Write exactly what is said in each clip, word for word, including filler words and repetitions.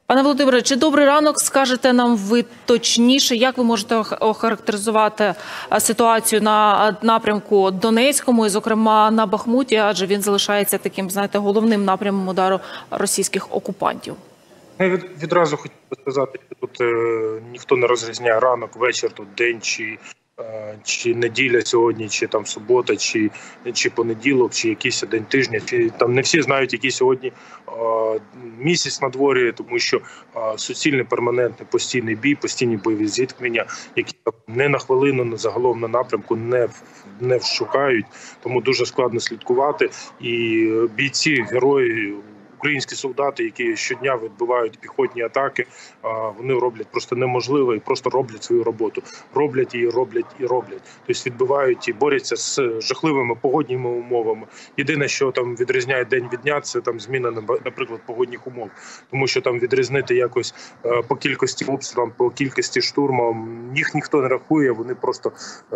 Пане Володимире, чи добрий ранок, скажете нам ви точніше, як ви можете охарактеризувати ситуацію на напрямку Донецькому і, зокрема, на Бахмуті, адже він залишається таким, знаєте, головним напрямом удару російських окупантів? Я від, відразу хотів би сказати, що тут е, ніхто не розрізняє ранок, вечір, тут день чи, е, чи неділя сьогодні, чи там субота, чи, чи понеділок, чи якийсь день тижня. Чи, там не всі знають, який сьогодні е, місяць на дворі, тому що е, суцільний, перманентний, постійний бій, постійні бойові зіткнення, які не на хвилину, загалом на напрямку не, не вщухають, тому дуже складно слідкувати. І бійці, герої, українські солдати, які щодня відбивають піхотні атаки, вони роблять просто неможливе і просто роблять свою роботу. Роблять і роблять і роблять. Тобто відбивають і борються з жахливими погодніми умовами. Єдине, що там відрізняє день від дня, це там зміна, наприклад, погодних умов. Тому що там відрізнити якось по кількості обстрілів, по кількості штурмів, їх ніхто не рахує, вони просто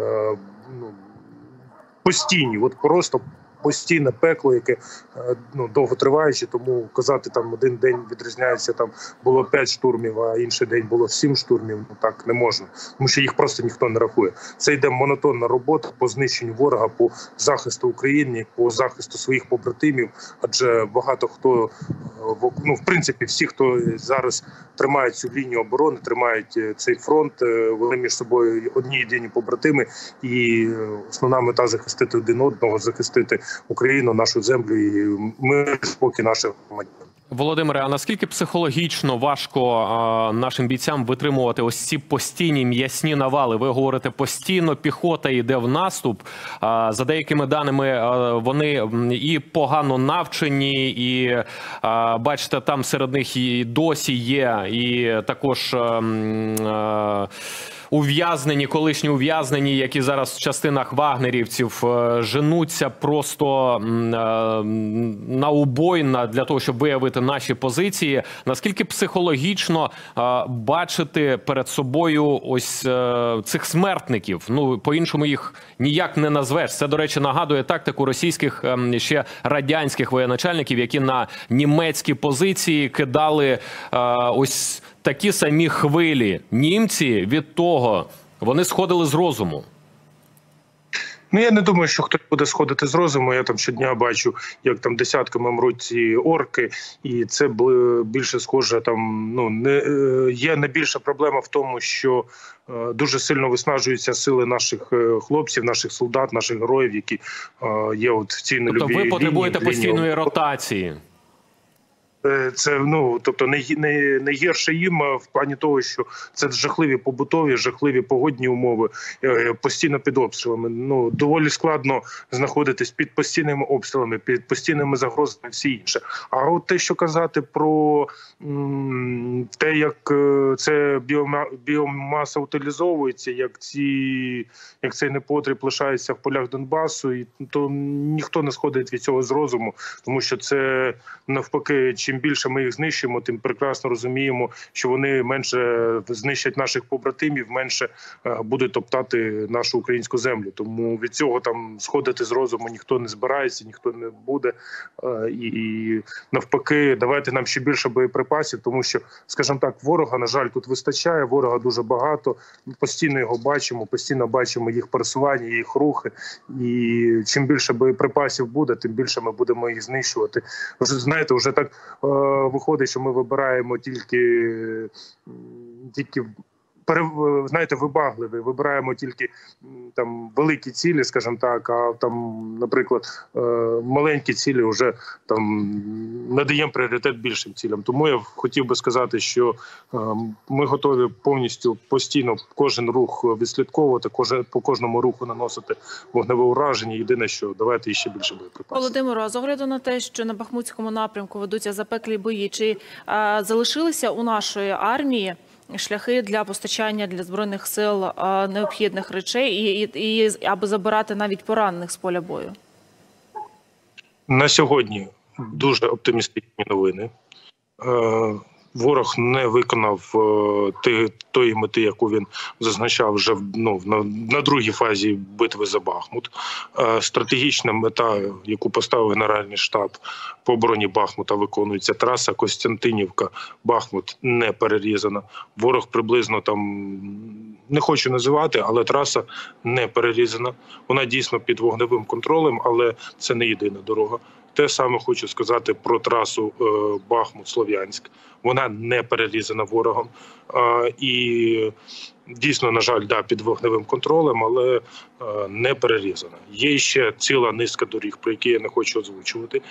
ну, постійні, от просто постійне пекло, яке ну, довго триваюче, тому казати, там один день відрізняється, там було п'ять штурмів, а інший день було сім штурмів, ну так не можна, тому що їх просто ніхто не рахує. Це йде монотонна робота по знищенню ворога, по захисту України, по захисту своїх побратимів, адже багато хто, ну в принципі всі, хто зараз тримають цю лінію оборони, тримають цей фронт, вони між собою одні єдині побратими, і основна мета захистити один одного, захистити Україну, нашу землю і мир, спокій наших громадян. Володимире, а наскільки психологічно важко а, нашим бійцям витримувати ось ці постійні м'ясні навали? Ви говорите, постійно піхота йде в наступ. А, за деякими даними, а, вони і погано навчені, і, а, бачите, там серед них і досі є, і також а, а, ув'язнені, колишні ув'язнені, які зараз в частинах вагнерівців женуться просто на убой для того, щоб виявити наші позиції. Наскільки психологічно бачити перед собою ось цих смертників? Ну, по-іншому їх ніяк не назвеш. Це, до речі, нагадує тактику російських, ще радянських воєначальників, які на німецькі позиції кидали ось такі самі хвилі. Німці від того, вони сходили з розуму. Ну, я не думаю, що хтось буде сходити з розуму. Я там щодня бачу, як там десятками мруть ці орки, і це більше схоже, там, ну, не, є найбільша проблема в тому, що е, дуже сильно виснажуються сили наших хлопців, наших солдат, наших героїв, які е, є от в цій нульовій лінії. Тобто ви потребуєте лінії, постійної лінії ротації? Це, ну, тобто не, не, не гірше їм в плані того, що це жахливі побутові, жахливі погодні умови, постійно під обстрілами. Ну, доволі складно знаходитись під постійними обстрілами, під постійними загрозами, всі інше. А от те, що казати про м, те, як це біома, біомаса утилізовується, як, ці, як цей непотріб лишається в полях Донбасу, і, то ніхто не сходить від цього з розуму, тому що це навпаки, чим більше ми їх знищуємо, тим прекрасно розуміємо, що вони менше знищать наших побратимів, менше будуть топтати нашу українську землю. Тому від цього там сходити з розуму ніхто не збирається, ніхто не буде. І, і навпаки, давайте нам ще більше боєприпасів, тому що, скажімо так, ворога, на жаль, тут вистачає, ворога дуже багато, ми постійно його бачимо, постійно бачимо їх пересування, їх рухи. І чим більше боєприпасів буде, тим більше ми будемо їх знищувати. Вже, знаєте, вже так виходить, що ми вибираємо тільки, тільки знаєте, вибагливі, вибираємо тільки там великі цілі, скажімо так, а там, наприклад, маленькі цілі вже там надаємо пріоритет більшим цілям. Тому я хотів би сказати, що ми готові повністю постійно кожен рух відслідковувати, кожен, по кожному руху наносити вогневе ураження. Єдине, що давайте ще більше боєприпасів. Володимире, а з огляду на те, що на Бахмутському напрямку ведуться запеклі бої, чи а, залишилися у нашої армії шляхи для постачання для Збройних сил а, необхідних речей, і, і, і аби забирати навіть поранених з поля бою? На сьогодні дуже оптимістичні новини. ворог не виконав е, ти, тої мети, яку він зазначав вже ну, на, на другій фазі битви за Бахмут. Е, стратегічна мета, яку поставив Генеральний штаб по обороні Бахмута, виконується. Траса Костянтинівка-Бахмут не перерізана. Ворог приблизно там, не хочу називати, але траса не перерізана. Вона дійсно під вогневим контролем, але це не єдина дорога. Те саме хочу сказати про трасу Бахмут-Слов'янськ. Вона не перерізана ворогом. І дійсно, на жаль, да, під вогневим контролем, але не перерізана. Є ще ціла низка доріг, про які я не хочу озвучувати,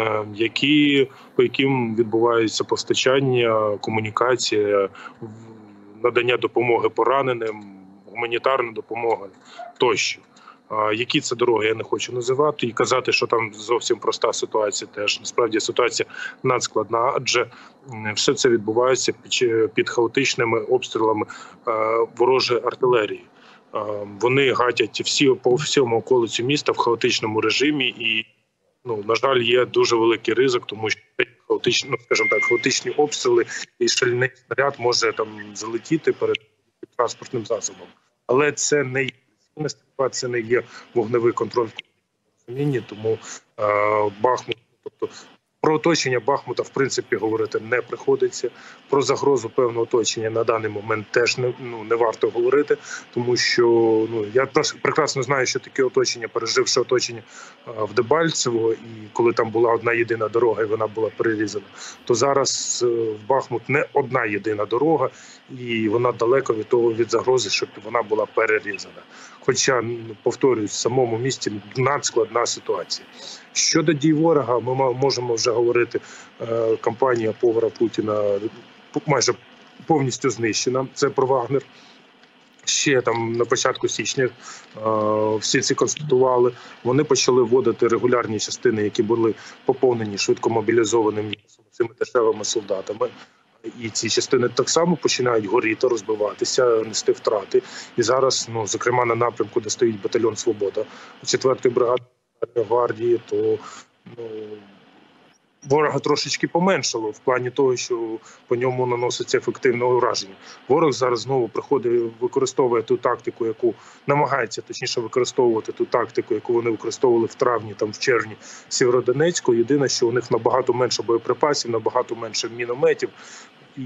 які, по яким відбувається постачання, комунікація, надання допомоги пораненим, гуманітарна допомога тощо. Які це дороги, я не хочу називати і казати, що там зовсім проста ситуація теж. Насправді ситуація надскладна, адже все це відбувається під, під хаотичними обстрілами ворожої артилерії. Вони гатять всі по всьому околицю міста в хаотичному режимі і, ну, на жаль, є дуже великий ризик, тому що хаотичні, ну, скажімо так, хаотичні обстріли і шальний снаряд може там залетіти перед транспортним засобом. Але це не є. Це не є вогневий контроль в розумінні, тому е, Бахмут, тобто про оточення Бахмута в принципі говорити не приходиться. Про загрозу певного оточення на даний момент теж не, ну, не варто говорити, тому що ну, я прекрасно знаю, що таке оточення, переживши оточення е, в Дебальцево, і коли там була одна єдина дорога і вона була перерізана, то зараз е, в Бахмут не одна єдина дорога, і вона далеко від того, від загрози, щоб вона була перерізана. Хоча, повторююсь, в самому місті надскладна ситуація. Щодо дій ворога, ми можемо вже говорити, кампанія повара Путіна майже повністю знищена. Це про Вагнер. Ще там на початку січня всі ці констатували. Вони почали вводити регулярні частини, які були поповнені швидко мобілізованими цими дешевими солдатами. І ці частини так само починають горіти, розбиватися, нести втрати. І зараз, ну, зокрема, на напрямку, де стоїть батальйон «Свобода» четвертої бригади гвардії, то ну, ворога трошечки поменшало в плані того, що по ньому наноситься ефективне ураження. Ворог зараз знову приходить, використовує ту тактику, яку намагається, точніше, використовувати ту тактику, яку вони використовували в травні, там в червні Сєвєродонецьку. Єдине, що у них набагато менше боєприпасів, набагато менше мінометів. І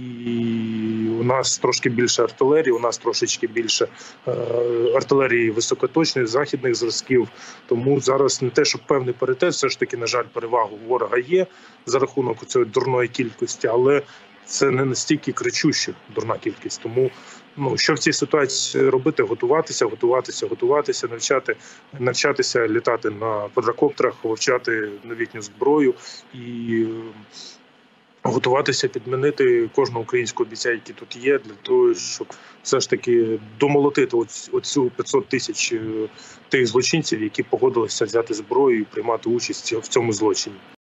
у нас трошки більше артилерії, у нас трошечки більше е, артилерії високоточних, західних зразків. Тому зараз не те, що певний паритет, все ж таки, на жаль, перевагу у ворога є за рахунок цієї дурної кількості, але це не настільки кричуща дурна кількість. Тому ну, що в цій ситуації робити? Готуватися, готуватися, готуватися, навчати, навчатися літати на квадрокоптерах, вивчати новітню зброю і готуватися підмінити кожного українського бійця, який тут є, для того, щоб все ж таки домолотити оцю п'ятсот тисяч тих злочинців, які погодилися взяти зброю і приймати участь в цьому злочині.